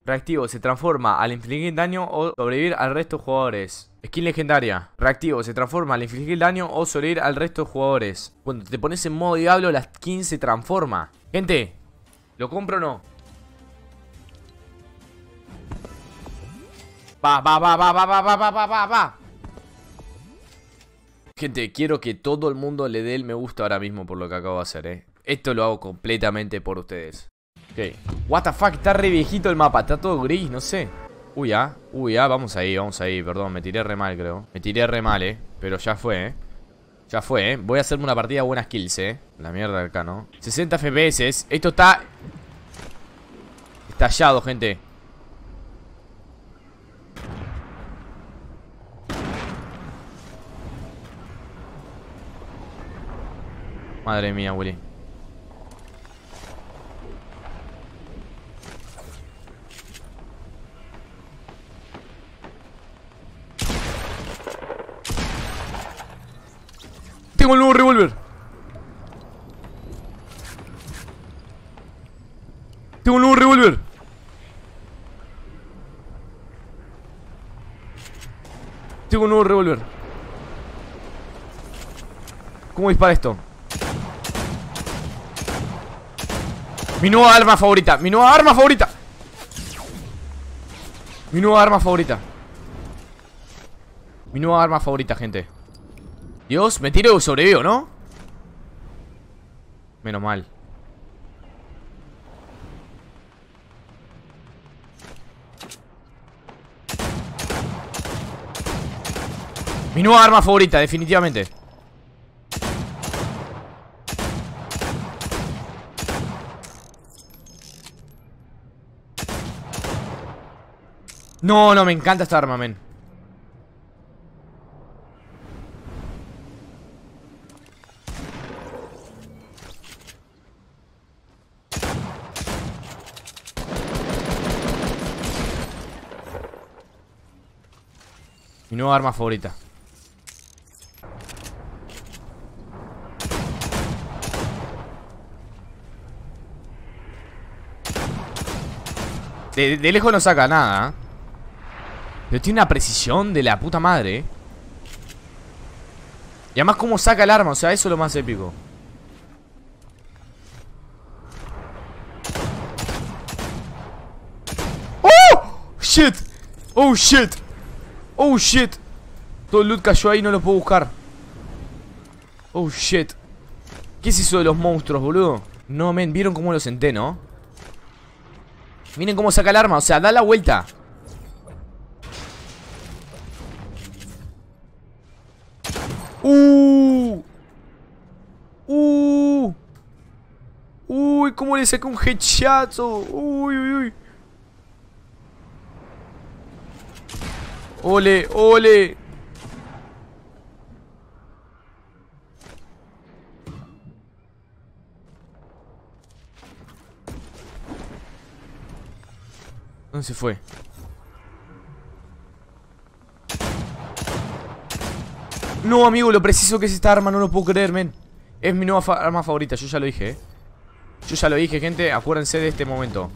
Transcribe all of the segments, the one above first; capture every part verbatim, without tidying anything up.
Reactivo, se transforma al infligir daño o sobrevivir al resto de jugadores. Skin legendaria. Reactivo, se transforma al infligir daño o sobrevivir al resto de jugadores. Cuando te pones en modo diablo, la skin se transforma. Gente, ¿lo compro o no? Va, va, va, va, va, va, va, va, va, va, va. Gente, quiero que todo el mundo le dé el me gusta ahora mismo por lo que acabo de hacer, eh. Esto lo hago completamente por ustedes. Ok. What the fuck, está re viejito el mapa, está todo gris, no sé. Uy, ah, uy, ah, vamos ahí, vamos ahí, perdón, me tiré re mal, creo. Me tiré re mal, eh, pero ya fue, eh. Ya fue, eh, voy a hacerme una partida de buenas kills, eh. La mierda de acá, ¿no? sesenta F P S, esto está estallado, gente. Madre mía, Willy. Tengo el nuevo revólver. Tengo un nuevo revólver. Tengo un nuevo revólver. ¿Cómo dispara esto? Mi nueva arma favorita. Mi nueva arma favorita. Mi nueva arma favorita. Mi nueva arma favorita, gente. Dios, me tiro y sobrevivo, ¿no? Menos mal. Mi nueva arma favorita, definitivamente. No, no, me encanta esta arma, men. Mi nueva arma favorita. De, de lejos no saca nada, ¿eh? Pero tiene una precisión de la puta madre, ¿eh? Y además cómo saca el arma, o sea, eso es lo más épico. ¡Oh! ¡Shit! ¡Oh, shit! ¡Oh, shit! Todo el loot cayó ahí, no lo puedo buscar. ¡Oh, shit! ¿Qué es eso de los monstruos, boludo? No, men, vieron cómo lo senté, ¿no? Miren cómo saca el arma, o sea, da la vuelta. Uh. Uh. Uy, cómo le saca un headshot. Uy, uy, uy. Ole, ole. ¿Dónde se fue? No, amigo, lo preciso que es esta arma, no lo puedo creer, men. Es mi nueva fa arma favorita, yo ya lo dije, eh. Yo ya lo dije, gente, acuérdense de este momento.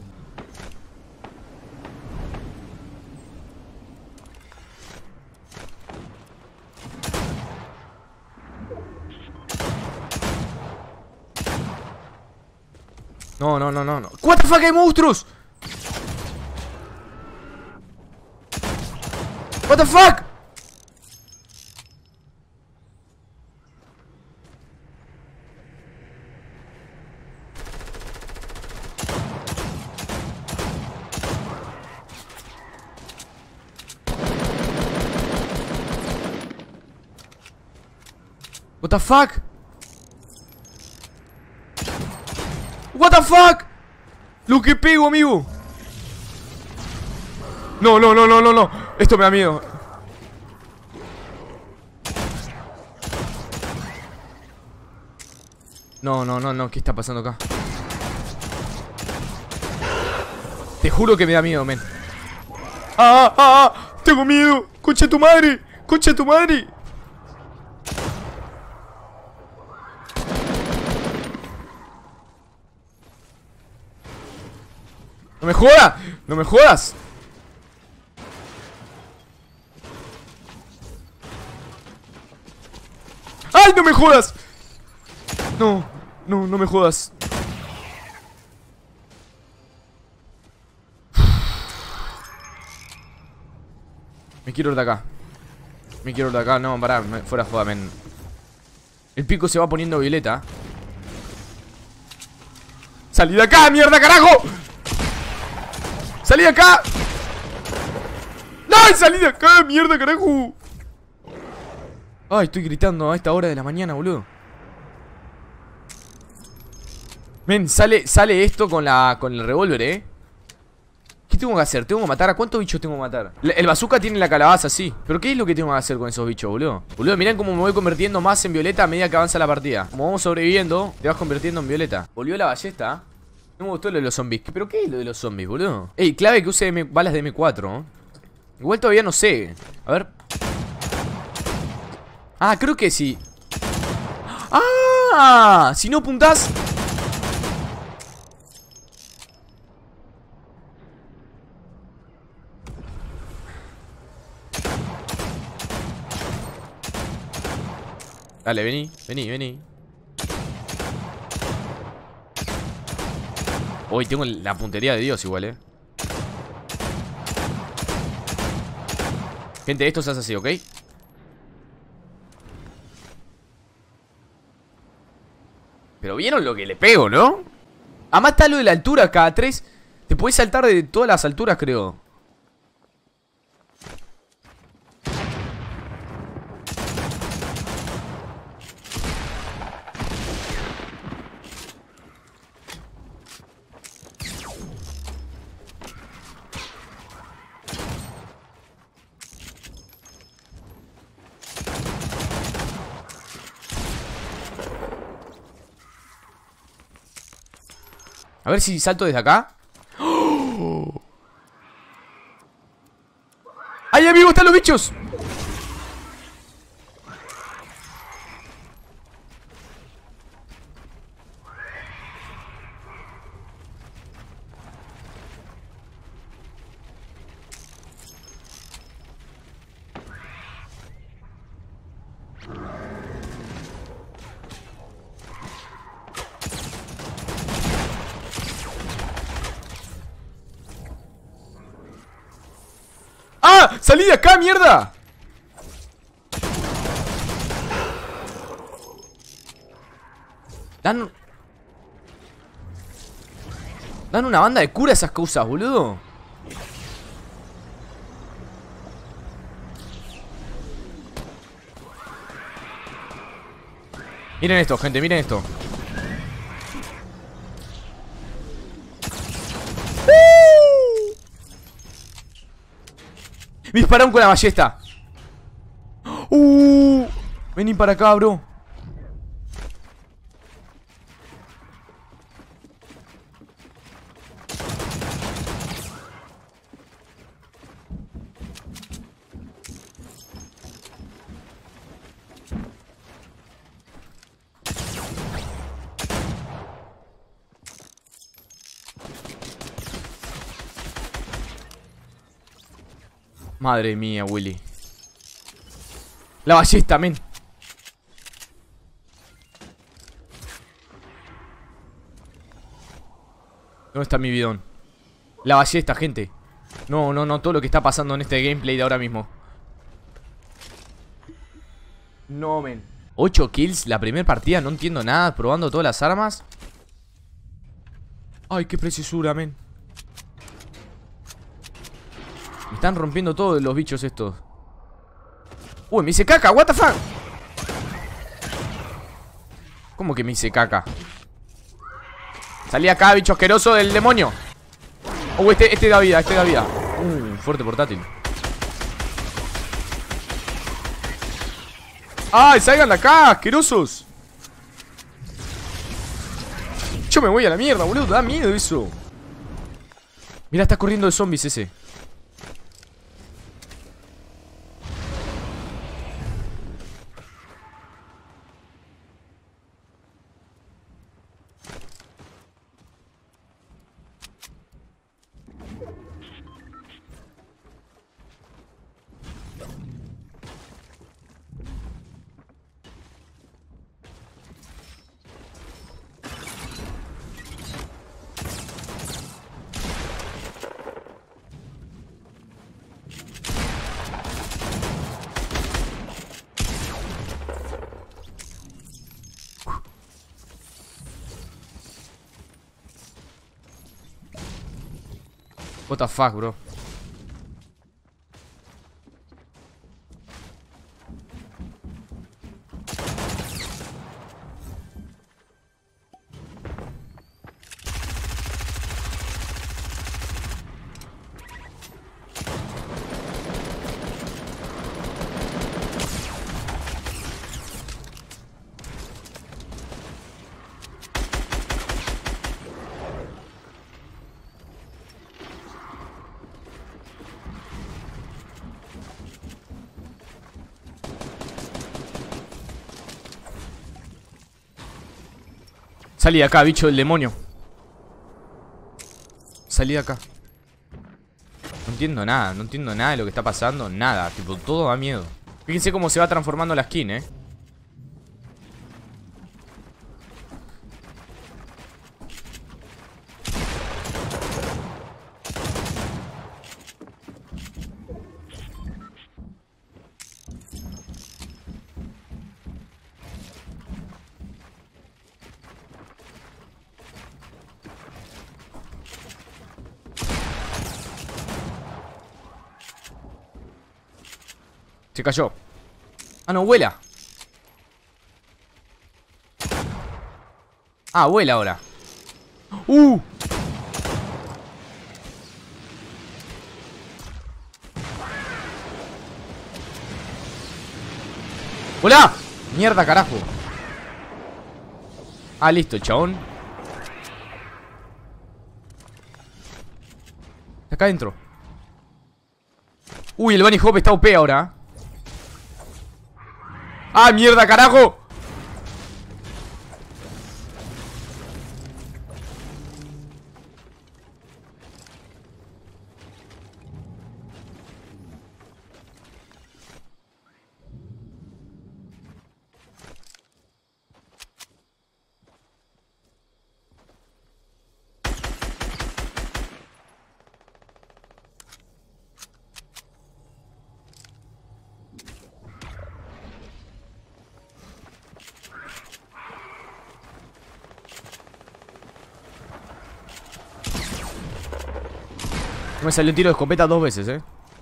No, no, no, no, no. What the fuck, hay monstruos. What the fuck. What the fuck? What the fuck? Lo que pego, amigo. No, no, no, no, no, no. Esto me da miedo. No, no, no, no. ¿Qué está pasando acá? Te juro que me da miedo, men. ¡Ah, ah, ah! ¡Tengo miedo! ¡Concha de tu madre! ¡Concha de tu madre! ¡No me jodas! ¡No me jodas! ¡Ay, no me jodas! No, no, no me jodas. Me quiero ir de acá. Me quiero ir de acá, no, pará, me, fuera joda, men. El pico se va poniendo violeta. ¡Salí de acá, mierda, carajo! ¡Salí de acá! ¡No! ¡Salí de acá, mierda, carajo! Ay, estoy gritando a esta hora de la mañana, boludo. Men, sale, sale esto con la con el revólver, eh. ¿Qué tengo que hacer? ¿Tengo que matar? ¿A cuántos bichos tengo que matar? El bazooka tiene la calabaza, sí. ¿Pero qué es lo que tengo que hacer con esos bichos, boludo? Boludo, miren cómo me voy convirtiendo más en violeta a medida que avanza la partida. Como vamos sobreviviendo, te vas convirtiendo en violeta. Volvió la ballesta. No me gustó lo de los zombies. ¿Pero qué es lo de los zombies, boludo? Ey, clave que use M balas de eme cuatro, ¿eh? Igual todavía no sé. A ver. Ah, creo que sí. ¡Ah! Si no apuntás. Dale, vení, vení, vení. Hoy tengo la puntería de Dios igual, eh. Gente, esto se hace así, ¿ok? Pero vieron lo que le pego, ¿no? Además está lo de la altura, cada tres. Te podés saltar de todas las alturas, creo. A ver si salto desde acá. ¡Oh! ¡Ay, amigo! ¡Están los bichos! ¡Ah! ¡Salí de acá, mierda! Dan... Dan una banda de cura esas cosas, boludo. Miren esto, gente, miren esto. Me dispararon con la ballesta. Uh, vení para acá, bro. Madre mía, Willy. La ballesta, men. ¿Dónde está mi bidón? La ballesta, gente. No, no, no, todo lo que está pasando en este gameplay de ahora mismo. No, men. ocho kills la primera partida, no entiendo nada. Probando todas las armas. Ay, qué preciosura, men. Me están rompiendo todos los bichos estos. Uy, me hice caca, what the fuck. ¿Cómo que me hice caca? Salí acá, bicho asqueroso del demonio. Oh, este, este da vida, este da vida. Uh, fuerte portátil. ¡Ay, salgan de acá, asquerosos! Yo me voy a la mierda, boludo, da miedo eso. Mira, está corriendo de zombies ese. What the fuck, bro. Salí de acá, bicho del demonio. Salí de acá. No entiendo nada, no entiendo nada de lo que está pasando. Nada, tipo, todo da miedo. Fíjense cómo se va transformando la skin, eh. Se cayó. Ah, no, vuela. Ah, vuela ahora. ¡Uh! ¡Hola! Mierda, carajo. Ah, listo, chabón. Acá adentro. Uy, el bunny hop está O P ahora. ¡Ah, mierda, carajo! Me salió un tiro de escopeta dos veces, eh.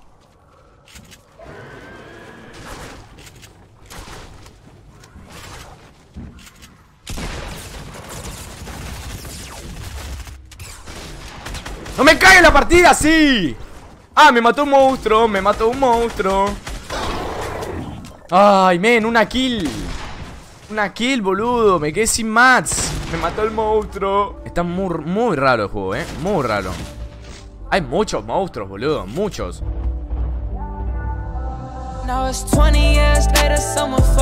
¡No me cae la partida, sí! Ah, me mató un monstruo, me mató un monstruo. Ay, men, una kill. Una kill, boludo, me quedé sin mats. Me mató el monstruo. Está muy, muy raro el juego, eh. Muy raro. Hay muchos monstruos, boludo, muchos. Now it's twenty years later, someone